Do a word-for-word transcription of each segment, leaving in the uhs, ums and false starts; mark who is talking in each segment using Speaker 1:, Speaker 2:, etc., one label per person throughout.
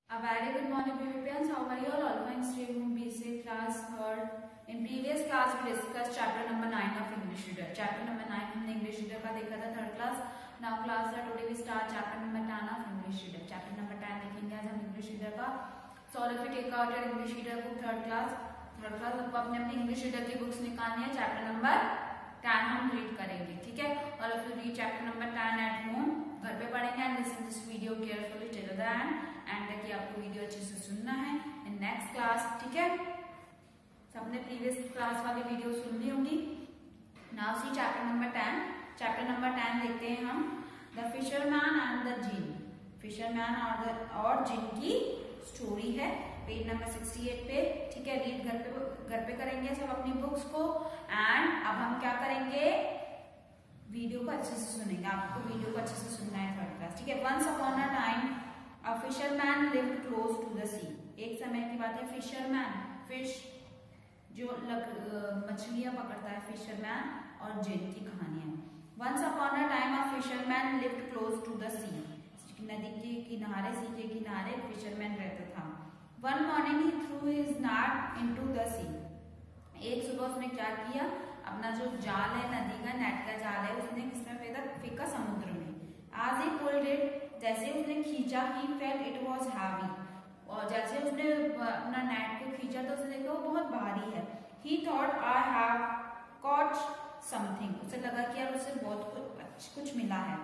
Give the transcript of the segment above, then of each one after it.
Speaker 1: A very good morning, pupils. How are you all? All fine. Stream B C class third. In previous class we discussed chapter number nine of English reader. Chapter number nine हमने English reader का देखा था third class. Now class है today we start chapter number ten of English reader. Chapter number ten देखेंगे आज हम English reader का. So if you take out your English reader book third class, third class आपको अपने अपनी English reader की books निकालनी है. Chapter number ten हम read करेंगे, ठीक है? और if you read chapter number ten at home, घर पे पढ़ेंगे and listen this video carefully till the end. And देखिए आपको वीडियो अच्छे से सुनना है इन नेक्स्ट क्लास, ठीक है? सबने प्रीवियस क्लास वाली वीडियो सुन ली होंगी. Now C chapter number ten. Chapter number ten देखते हैं हम. The fisherman and the jinn. Fisherman और द और जिन की स्टोरी है. पेज नंबर सिक्सटी एट पे, ठीक है? रीड घर पे घर पे करेंगे सब अपनी बुक्स को. एंड अब हम क्या करेंगे, वीडियो को अच्छे से सुनेंगे. आपको वीडियो को अच्छे से सुनना है थर्ड क्लास, ठीक है? Once upon a time A fisherman lived close to the sea. एक समय की बात है. फिशरमैन, फिश जो मछलियां पकड़ता है, फिशरमैन और जिन की कहानी है. Once upon a time a fisherman lived close to the sea. नदी के किनारे, सी के किनारे फिशरमैन रहता था. One morning he threw his net into the sea. एक सुबह उसने क्या किया, अपना जो जाल है, नदी का नेट का जाल है, उसने किसमें फेंका फेंका समुद्र में. As he pulled it, जैसे उसने खींचा, he felt it was heavy. और जैसे उसने अपना नेट को खींचा तो उसने देखा वो बहुत भारी है. He thought I have caught something. उसे लगा कि यार उसे बहुत कुछ कुछ मिला है.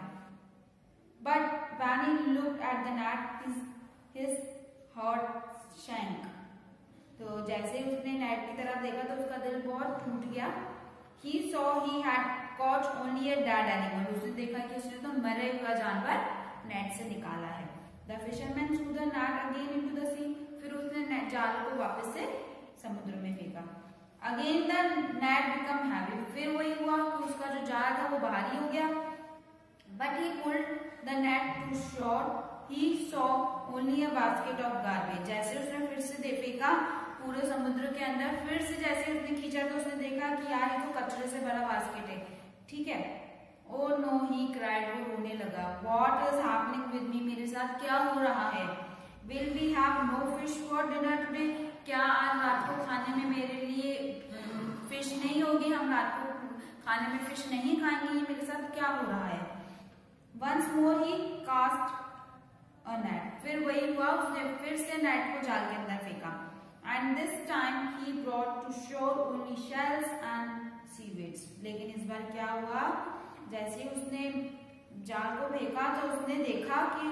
Speaker 1: But when he looked at the net, his his heart sank. तो जैसे उसने नेट की तरफ देखा तो उसका दिल बहुत टूट गया. He saw he had caught only a dead animal. उसने देखा कि उसने तो मरे हुआ जानवर नेट से निकाला है. The fisherman threw the net again into the sea. फिर उसने जाल को वापस से समुद्र में फेंका. Again the net became heavy. फिर वही हुआ कि उसका जो जाल था वो भारी हो गया. But he pulled the net to shore. He saw only a basket of garbage. जैसे उसने फिर से दे फेंका पूरे समुद्र के अंदर, फिर से जैसे उसने खींचा तो उसने देखा कि यार ये तो कचरे से भरा बास्केट है, ठीक है? Oh no, he cried. वो रोने लगा. What is happening with me? मेरे साथ क्या हो रहा है? Will we have no fish for dinner today? क्या आज रात को खाने में मेरे लिए फिश नहीं होगी? हम रात को खाने में फिश नहीं खाएंगे. ये मेरे साथ क्या हो रहा है? Once more he cast a net. फिर वही हुआ, उसने फिर से नेट को जाल के अंदर फेंका. And this time he brought to shore only shells and seaweeds. लेकिन इस बार क्या हुआ, जैसे उसने जाल को फेंका तो उसने देखा कि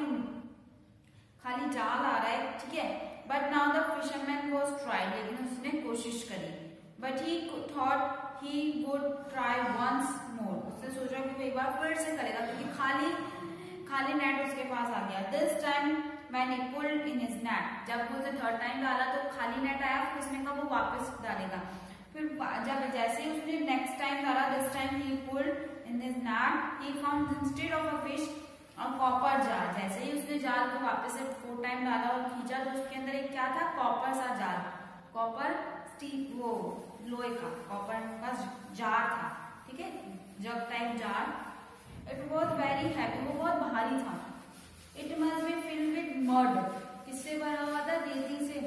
Speaker 1: खाली जाल आ रहा है, ठीक है? But now the fisherman was tried. लेकिन उसने कोशिश करी. But he thought he would try once more. उसने सोचा कि वो एक बार फिर से करेगा क्योंकि खाली खाली नेट उसके पास आ गया. दिस टाइम मैंने पुल्ड इन हिज नेट. जब उसने थर्ड टाइम डाला तो खाली नेट आया, फिर उसने कहा वो वापस डालेगा. फिर जब जैसे उसने नेक्स्ट टाइम डाला, this time he pulled in his net, he found instead of a fish a copper jar. जैसे ही उसने जाल को वापस से फोर टाइम डाला और खींचा तो उसके अंदर एक क्या था, कॉपर सा जाल, कॉपर स्टील, वो लोहे का कॉपर का जार था, ठीक है? Jug type jar. It was very heavy. वो बहुत भारी था. It must be filled with mud. किससे भरा हुआ था? रेती से,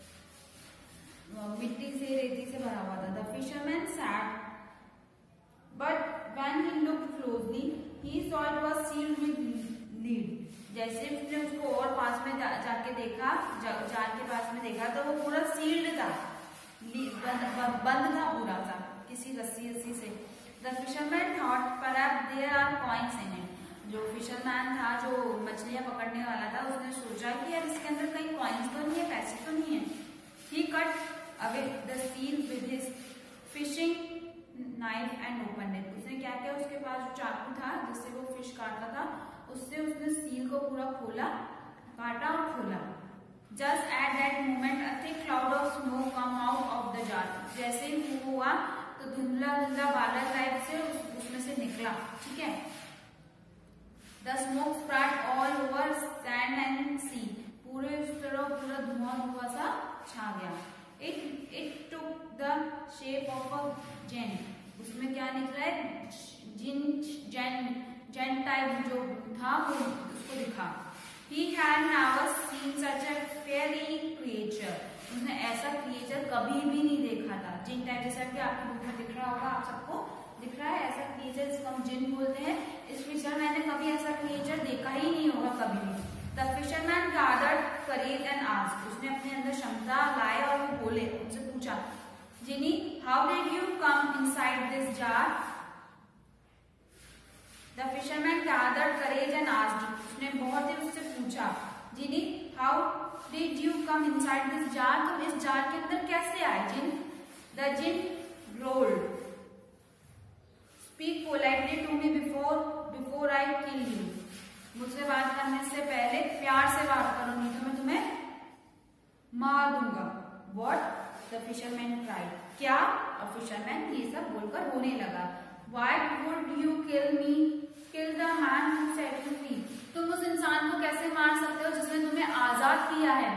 Speaker 1: मिट्टी से, रेती से भरा हुआ था. The fisherman sat, but when he looked closely, he saw it was sealed with lead. जैसे उसने उसको और पास में जा, जाके देखा, जा, जाल के पास में देखा तो वो पूरा सील्ड था, बंद, बंद था पूरा सा किसी रस्सी रस्सी से. The fisherman thought perhaps there are coins in it. जो फिशरमैन था, जो मछलियां पकड़ने वाला था, उसने सोचा कि यार इसके अंदर कहीं कॉइन्स तो नहीं है, पैसे तो नहीं है. He cut away the seal with his fishing knife and opened it. उसने क्या किया, उसके पास जो चाकू था जिससे वो फिश काटता था, उससे उसने सील को पूरा खोला, काटा और खोला. Just at that moment a thick cloud of snow come out of the jar. जैसे ही वो हुआ तो धुंधला धुंधला बादल टाइप से उस, उसमें से निकला, ठीक है? The smoke spread all over sand and sea. पूरे उस तरह पूरा धुआं धुआं सा छा गया. It it took the shape of a giant. उसमें क्या निकला है, जिन जैन जैन टाइप जो था वो उसको दिखा. He had never seen such a fairy creature. उसने ऐसा क्रिएचर कभी भी नहीं देखा था. जिन टाइप जैसा कि आपकी बुक में दिख रहा होगा, आप सबको दिख रहा है ऐसा क्रिएचर जिसको हम जिन बोलते हैं. इस फिशरमैन ने कभी ऐसा क्रिएचर देखा ही नहीं होगा कभी भी. The fisherman gathered courage and asked. उसने अपने अंदर क्षमता लाए और वो बोले, उनसे पूछा, जिनी, how did you come inside this jar? The fisherman gathered courage and asked. उसने बहुत ही उससे पूछा, जिनी, how did you come inside this jar? तुम इस जार के अंदर कैसे आए? जिन, the jinn rolled. Speak politely to me before before I kill you. मुझसे बात करने से पहले प्यार से बात करो, नहीं तो मैं तुम्हें मार दूंगा. What? The fisherman cried. क्या? और फिशरमैन ये सब बोलकर रोने लगा. Why would you kill me? Kill the man who set you free. तुम उस इंसान को कैसे मार सकते हो जिसने तुम्हें आजाद किया है?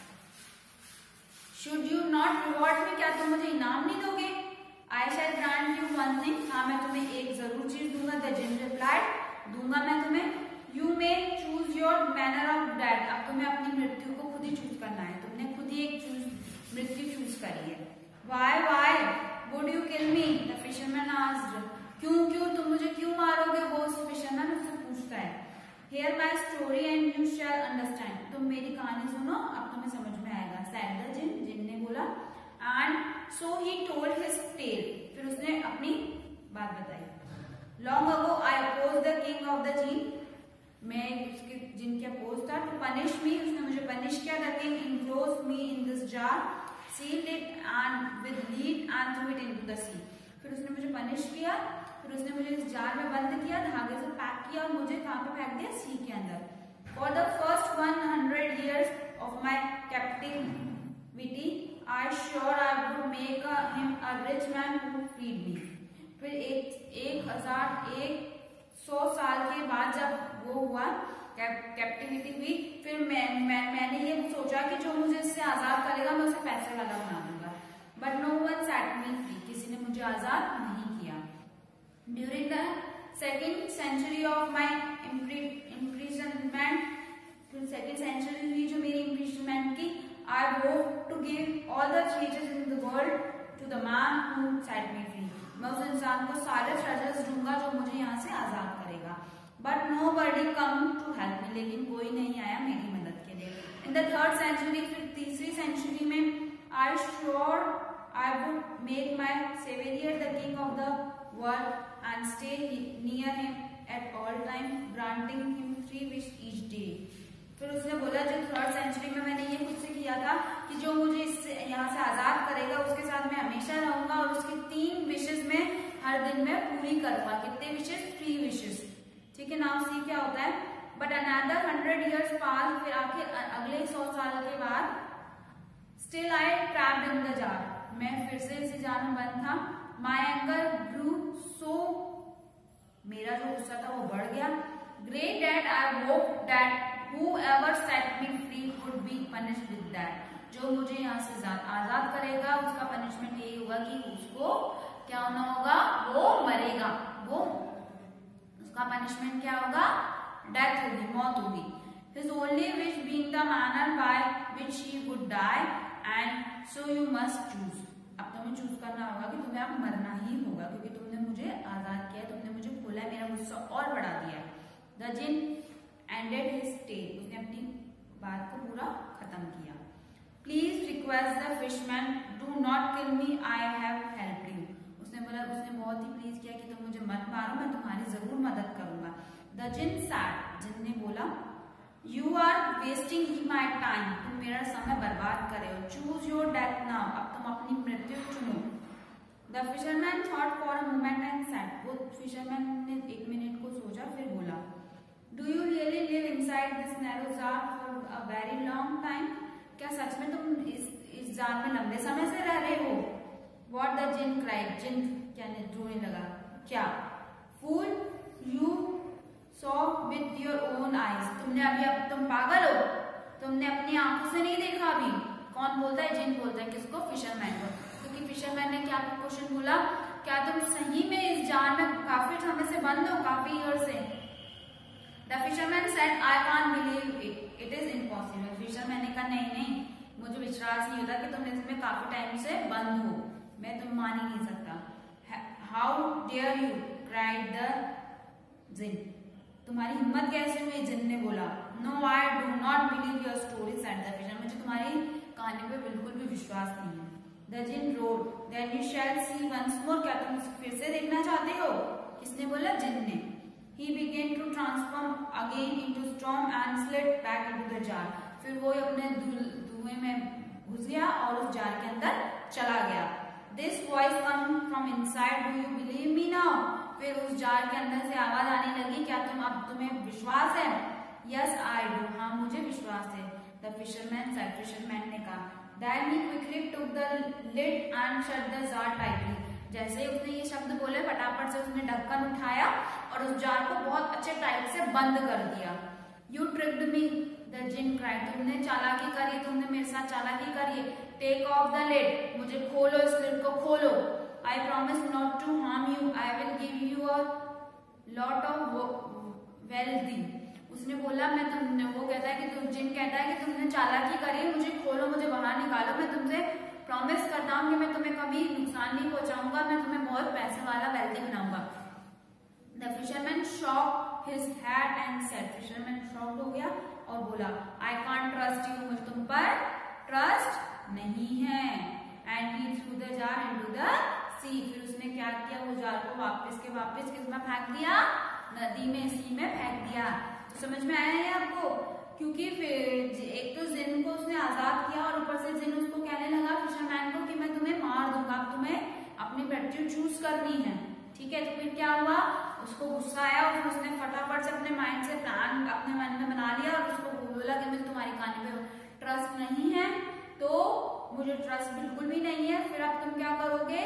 Speaker 1: Should you not reward me? क्या तुम मुझे इनाम नहीं दोगे? I shall grant you one thing. हाँ, मैं तुम्हें एक जरूर चीज दूंगा. The jinn replied. दूंगा मैं तुम्हें. You may choose your manner of death. अब तुम्हें अपनी मृत्यु को खुद ही चूज करना है. तुमने खुद ही एक चूज मृत्यु चूज करी है. Why why would you kill me? The fisherman asked. क्यों क्यों तुम मुझे क्यों मारोगे? वो उस फिशरमैन उससे पूछता है. Hear my story and you shall understand. तुम मेरी कहानी सुनो, अब तुम्हें समझ में आएगा. Said the jinn. जिन ने बोला. And so he told his tale. फिर उसने अपनी बात बताई. Long ago I opposed the king of the jinn. मैं उसके जिनके अपोज था. टू पनिश मी, उसने मुझे पनिश किया. The king enclosed me in this jar, sealed it and with lead and threw it into the sea. फिर उसने मुझे पनिश किया. फिर उसने मुझे इस जार में बंद किया, धागे से पैक किया और मुझे कहाँ पे फेंक दिया? सी के अंदर. For the first one hundred years of my captivity I sure I would make him a rich man who feed me. फिर एक एक हजार एक सौ साल के बाद जब वो हुआ, कैप्टिविटी हुई, फिर मैं, मैं मैंने ये सोचा कि जो मुझे इससे आजाद करेगा मैं उसे पैसे वाला बना दूंगा. But no one set me free. किसी ने मुझे आजाद नहीं किया. During the second century of my imprisonment, second century हुई जो मेरी इम्प्रिजनमेंट की, I vowed to give all the treasures in the world to the man who set me free. मैं उस इंसान को सारे ट्रेजर्स दूंगा जो मुझे यहाँ से आजाद करेगा. But nobody come to help me. लेकिन कोई नहीं आया मेरी मदद के लिए. इन द थर्ड सेंचुरी, फिर तीसरी सेंचुरी में, I sure I would make my saviour the king of the world and stay near him at all time, granting him three wish each day. फिर उसने बोला जो थर्ड सेंचुरी में मैंने ये खुद से किया था कि जो मुझे इससे यहाँ से आजाद करेगा उसके साथ मैं हमेशा रहूंगा और उसकी तीन विशेष में हर दिन में पूरी करूंगा. कितने विशेष? थ्री विशेष. ठीक है. नाउ सी क्या होता है. But another hundred years pass, फिर आखिर अगले सौ साल के बाद, still I trapped in the jar. मैं फिर से इसी जार में बंद था. माई एंगर ग्रू सो, मेरा जो गुस्सा था वो बढ़ गया. Great that I hope that whoever set me free would be punished with that. जो मुझे यहाँ से आजाद करेगा उसका पनिशमेंट यही होगा कि उसको क्या होना होगा? वो मरेगा. वो उसका पनिशमेंट क्या होगा? डेथ होगी, मौत होगी. His only wish being the manner by which he would die, and so you must choose. अब तुम्हें चूज करना होगा कि तुम्हें अब मरना ही होगा क्योंकि तुमने मुझे आजाद किया, तुमने मुझे खोला, मेरा गुस्सा और बढ़ा दिया. The jinn ended his tale. उसने अपनी बात को पूरा खत्म किया. Please request the fishman, do not kill me, I have helped you. उसने बोला, उसने बहुत ही प्लीज किया कि तुम मुझे मत मारो, मैं तुम्हारी जरूर मदद करूंगा. The jinn said, जिन ने बोला, You are wasting my time. तुम मेरा समय बर्बाद कर रहे हो. Choose your death now. अब तुम अपनी मृत्यु चुनो. The fisherman thought for a moment and said. वो फिशरमैन ने एक मिनट को सोचा फिर बोला, Do you really live inside this narrow jar for a very long time? क्या सच में तुम इस इस जार में लंबे समय से रह रहे हो? What the jinn cried. जिन क्या रोने लगा. क्या? Fool, you saw with your own eyes. तुमने अभी अब तुम पागल हो. तुमने अपनी आंखों से नहीं देखा अभी. कौन बोलता है? जिन बोलता है. किसको? फिशरमैन को. क्योंकि फिशरमैन ने क्या क्वेश्चन बोला, क्या तुम सही में इस जार में काफी समय से बंद हो, काफी ईयर से? The fisherman said, I can't believe it. Fisherman ने कहा नहीं नहीं, मुझे विश्वास नहीं होता कि तुम इसमें काफी टाइम से बंद हो, मैं तुम मान ही नहीं सकता। How dare you, cried the jinn, तुम्हारी हिम्मत कैसे हुई, जिन ने बोला। No I do not believe your story, said the fisher, मुझे तुम्हारी कहानी पे बिल्कुल भी विश्वास नहीं है। The jinn roared, then you shall see once more, क्या तुम फिर से देखना चाहते हो, किसने बोला, जिन ने। He began to transform again into storm and slid back into the jar, फिर वो अपने धुएं में घुस गया और उस जार के अंदर चला गया। This voice come from inside, do you believe me now, फिर उस जार के अंदर से आवाज आने लगी, क्या तुम अब तुम्हें विश्वास है। Yes I do, हाँ मुझे विश्वास है। The fisherman said, फिशरमैन ने कहा। Then he quickly took the lid and shut the jar tightly, जैसे उसने ये शब्द बोले फटाफट से उसने ढक्कन उठाया और उस जार को बहुत अच्छे टाइप से बंद कर दिया। You tricked me, the jinn cried, तुमने चालाकी करी, तुमने मेरे साथ चालाकी करी। Take off the lid, मुझे खोलो, इस लिड को खोलो। I promise not to harm you, I will give you a lot of wealthy, उसने बोला मैं तुमने, वो कहता है कि तुम, जिन कहता है कि तुमने चालाकी करी, मुझे खोलो, मुझे बाहर निकालो, मैं तुमसे प्रॉमिस करता हूँ कि मैं तुम्हें कभी नुकसान नहीं पहुंचाऊंगा, मैं तुम्हें बहुत पैसे वाला वेल्दी बनाऊंगा। The fisherman shook his head and said, fisherman shocked हो गया और बोला, I can't trust you, मुझे तुम पर ट्रस्ट नहीं है। And he threw the jar into the sea, फिर उसने क्या किया, वो जार को वापस के वापस किसमें फेंक दिया, नदी में, सी में फेंक दिया। तो समझ में आया है आपको, क्योंकि फिर एक तो जिन को उसने आजाद किया और ऊपर से जिन उसको कहने लगा फिशरमैन को कि मैं तुम्हें मार दूंगा, अब तुम्हें अपनी बेटी चूज करनी है, ठीक है। तो फिर क्या हुआ, उसको गुस्सा आया और फिर उसने फटाफट से अपने माइंड से प्लान अपने मन में बना लिया और उसको बोला कि मुझे तुम्हारी कहानी पे ट्रस्ट नहीं है, तो मुझे ट्रस्ट बिल्कुल भी नहीं है, फिर अब तुम क्या करोगे,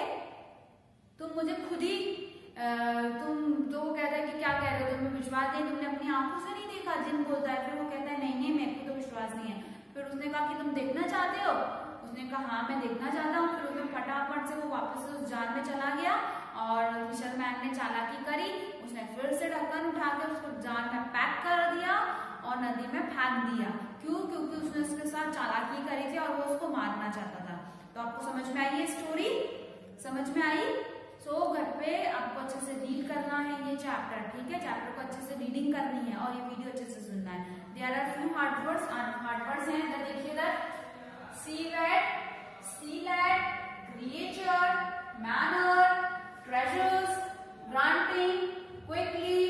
Speaker 1: तुम मुझे खुद ही आ, तुम, तो वो कहता है कि क्या कह रहे हो, तुम्हें विश्वास नहीं, तुमने अपनी आंखों से नहीं देखा, जिन बोलता है। फिर वो कहता है नहीं नहीं, मेरे को तो विश्वास नहीं है। फिर उसने कहा कि तुम देखना चाहते हो, उसने कहा हाँ मैं देखना चाहता हूँ। फिर उसने फटाफट से वो वापस से उस जार में चला गया और फिशरमैन ने चालाकी करी, उसने फिर से ढक्कन उठा के उसको जार में पैक कर दिया और नदी में फेंक दिया। क्यों, क्योंकि उसने उसके साथ चालाकी करी थी और वो उसको मारना चाहता था। तो आपको समझ में आई ये स्टोरी, समझ में आई। सो so, घर पे आपको अच्छे से रीड करना है ये चैप्टर, ठीक है, चैप्टर को अच्छे से रीडिंग करनी है और ये वीडियो अच्छे से सुनना है। There are few hard words, hard words हैं, इधर देखिए, इधर sealed, sealed, creature, manner, treasures, granting, quickly,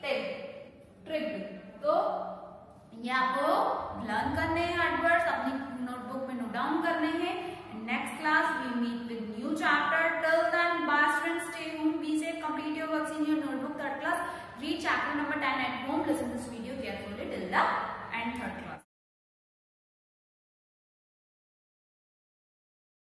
Speaker 1: tick, tricked. तो ये आपको लर्न करने हैं हार्ड वर्ड्स, अपनी नोटबुक में नोट डाउन करने हैं। Next class we meet with new chapter, till then bye students, stay home, be safe, complete your works in your notebook. Third class, read chapter number ten at home, listen this video carefully till the end third class.